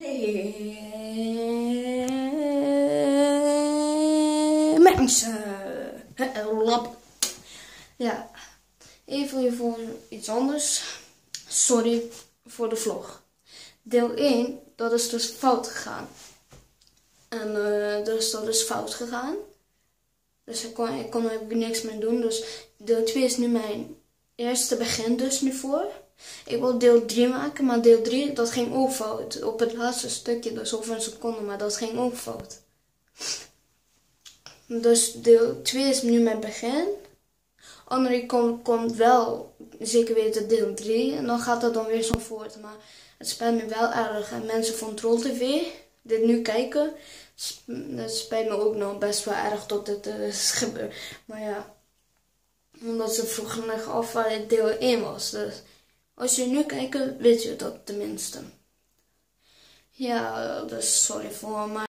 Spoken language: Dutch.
Mensen. Ja, even voor iets anders. Sorry voor de vlog. Deel 1, dat is dus fout gegaan. En dus dat is fout gegaan. Dus ik kon er niks meer doen. Dus deel 2 is nu mijn eerste begin dus nu voor. Ik wil deel 3 maken, maar deel 3 dat ging ook fout. Op het laatste stukje, dus over een seconde, maar dat ging ook fout. Dus deel 2 is nu mijn begin. Andere komt wel zeker weten deel 3 en dan gaat dat dan weer zo voort. Maar het spijt me wel erg. En mensen van Troll TV, dit nu kijken, het spijt me ook nog best wel erg dat dit is gebeurd. Maar ja, omdat ze vroegen nog af waar deel 1 was. Dus als je nu kijkt, weet je dat tenminste. Ja, dus sorry voor mij.